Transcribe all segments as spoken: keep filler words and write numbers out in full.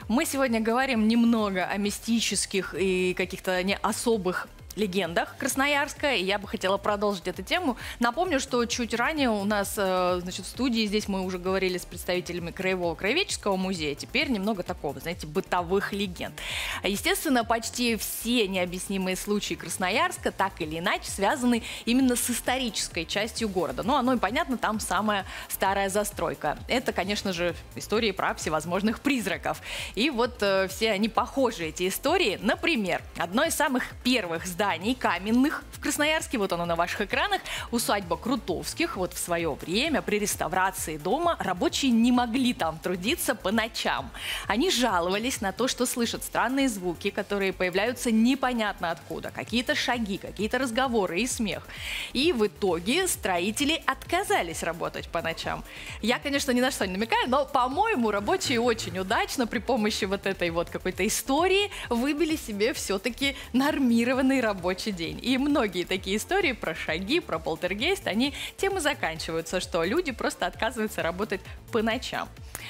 Мы сегодня говорим немного о мистических и каких-то не особых легендах Красноярска, и я бы хотела продолжить эту тему. Напомню, что чуть ранее у нас, значит, в студии здесь мы уже говорили с представителями Краевого краеведческого музея, теперь немного такого, знаете, бытовых легенд. Естественно, почти все необъяснимые случаи Красноярска так или иначе связаны именно с исторической частью города. Ну, оно и понятно, там самая старая застройка. Это, конечно же, истории про всевозможных призраков. И вот э, все они похожи, эти истории. Например, одно из самых первых зданий каменных в Красноярске, вот оно на ваших экранах, усадьба Крутовских. Вот в свое время при реставрации дома рабочие не могли там трудиться по ночам. Они жаловались на то, что слышат странные звуки, которые появляются непонятно откуда, какие-то шаги, какие-то разговоры и смех. И в итоге строители отказались работать по ночам. Я, конечно, ни на что не намекаю, но, по-моему, рабочие очень удачно при помощи вот этой вот какой-то истории выбили себе все-таки нормированный рабочий рабочий день. И многие такие истории про шаги, про полтергейст, они тем и заканчиваются, что люди просто отказываются работать по ночам.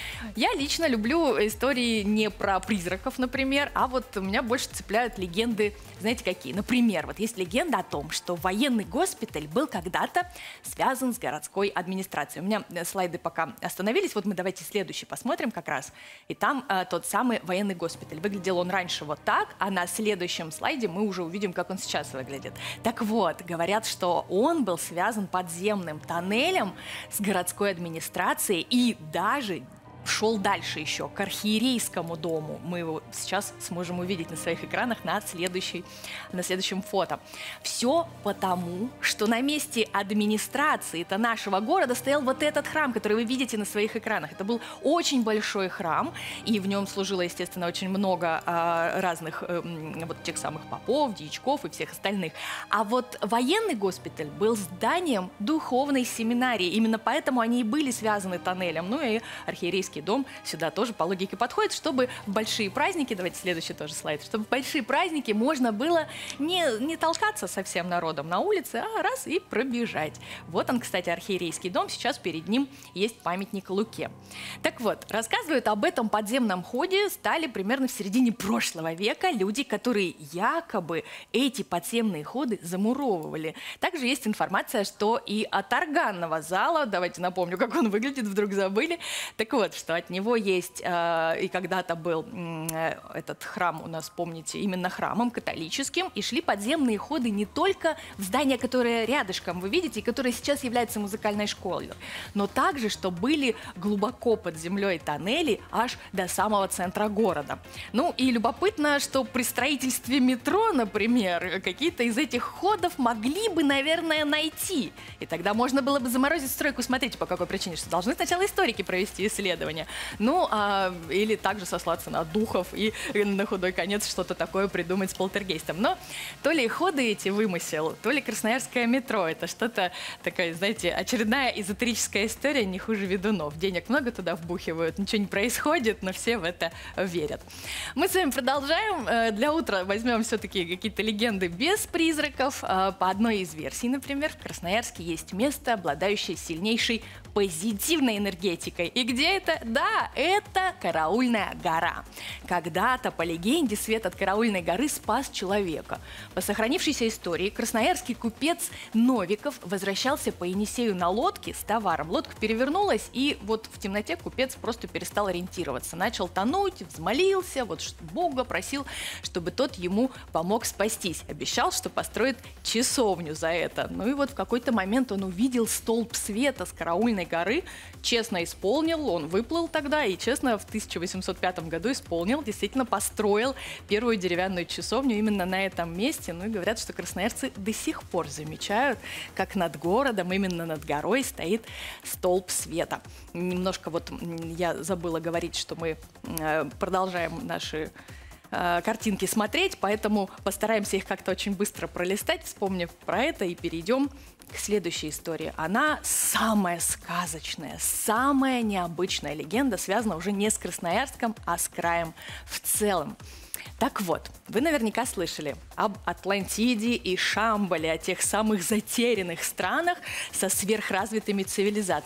Я лично люблю истории не про призраков, например, а вот меня больше цепляют легенды, знаете, какие? Например, вот есть легенда о том, что военный госпиталь был когда-то связан с городской администрацией. У меня слайды пока остановились, вот мы давайте следующий посмотрим как раз. И там э, тот самый военный госпиталь. Выглядел он раньше вот так, а на следующем слайде мы уже увидим, как он сейчас выглядит. Так вот, говорят, что он был связан подземным тоннелем с городской администрацией и даже шел дальше еще к архиерейскому дому. Мы его сейчас сможем увидеть на своих экранах на, следующей, на следующем фото. Все потому, что на месте администрации-то нашего города стоял вот этот храм, который вы видите на своих экранах. Это был очень большой храм, и в нем служило, естественно, очень много а, разных а, вот тех самых попов, дьячков и всех остальных. А вот военный госпиталь был зданием духовной семинарии. Именно поэтому они и были связаны тоннелем. Ну и архиерейский дом сюда тоже по логике подходит, чтобы в большие праздники, давайте следующий тоже слайд, чтобы в большие праздники можно было не, не толкаться со всем народом на улице, а раз и пробежать. Вот он, кстати, архиерейский дом, сейчас перед ним есть памятник Луке. Так вот, рассказывают об этом подземном ходе стали примерно в середине прошлого века люди, которые якобы эти подземные ходы замуровывали. Также есть информация, что и от органного зала, давайте напомню, как он выглядит, вдруг забыли, так вот, что от него есть, э, и когда-то был э, этот храм у нас, помните, именно храмом католическим, и шли подземные ходы не только в здание, которое рядышком вы видите, и которое сейчас является музыкальной школой, но также, что были глубоко под землей тоннели аж до самого центра города. Ну и любопытно, что при строительстве метро, например, какие-то из этих ходов могли бы, наверное, найти. И тогда можно было бы заморозить стройку. Смотрите, по какой причине, что должны сначала историки провести исследование. Ну, а, или также сослаться на духов и на худой конец что-то такое придумать с полтергейстом. Но то ли ходы эти вымысел, то ли красноярское метро. Это что-то такая, знаете, очередная эзотерическая история, не хуже ведунов. Денег много туда вбухивают, ничего не происходит, но все в это верят. Мы с вами продолжаем. Для утра возьмем все-таки какие-то легенды без призраков. По одной из версий, например, в Красноярске есть место, обладающее сильнейшей позитивной энергетикой. И где это? Да, это Караульная гора. Когда-то, по легенде, свет от Караульной горы спас человека. По сохранившейся истории, красноярский купец Новиков возвращался по Енисею на лодке с товаром. Лодка перевернулась, и вот в темноте купец просто перестал ориентироваться. Начал тонуть, взмолился, вот Бога просил, чтобы тот ему помог спастись. Обещал, что построит часовню за это. Ну и вот в какой-то момент он увидел столб света с Караульной горы, честно исполнил, он выплыл тогда и честно в тысяча восемьсот пятом году исполнил, действительно построил первую деревянную часовню именно на этом месте. Ну и говорят, что красноярцы до сих пор замечают, как над городом, именно над горой стоит столб света. Немножко вот я забыла говорить, что мы продолжаем наши картинки смотреть, поэтому постараемся их как-то очень быстро пролистать, вспомнив про это, и перейдем к следующей истории. Она самая сказочная, самая необычная легенда, связана уже не с Красноярском, а с краем в целом. Так вот, вы наверняка слышали об Атлантиде и Шамбале, о тех самых затерянных странах со сверхразвитыми цивилизациями.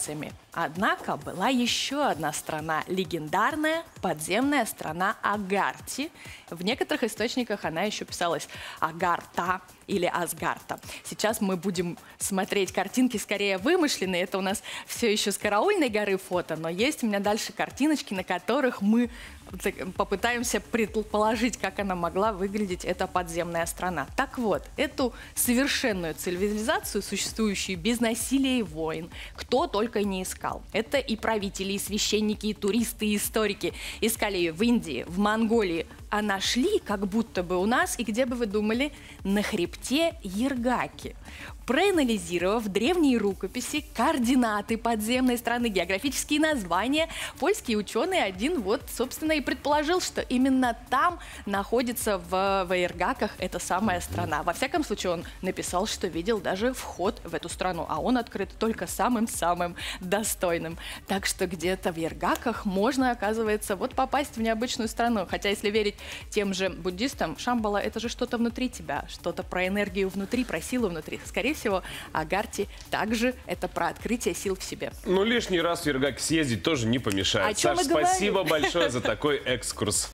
Однако была еще одна страна, легендарная подземная страна Агарти. В некоторых источниках она еще писалась Агарта или Асгарта. Сейчас мы будем смотреть картинки скорее вымышленные. Это у нас все еще с Караульной горы фото, но есть у меня дальше картиночки, на которых мы попытаемся предположить, как она могла выглядеть, эта подземная страна. Так вот, эту совершенную цивилизацию, существующую без насилия и войн, кто только не искал. Это и правители, и священники, и туристы, и историки. Искали ее в Индии, в Монголии, а нашли, как будто бы у нас, и где бы вы думали, на хребте Ергаки. Проанализировав древние рукописи, координаты подземной страны, географические названия, польский ученый один вот, собственно, и предположил, что именно там находится в, в Ергаках эта самая страна. Во всяком случае, он написал, что видел даже вход в эту страну, а он открыт только самым-самым достойным. Так что где-то в Ергаках можно, оказывается, вот попасть в необычную страну. Хотя, если верить тем же буддистам, Шамбала — это же что-то внутри тебя, что-то про энергию внутри, про силу внутри. Скорее всего, Агарти также это про открытие сил в себе. Ну, лишний раз в Ергаки съездить тоже не помешает. О чем Саш, мы говорим? спасибо большое за такой экскурс.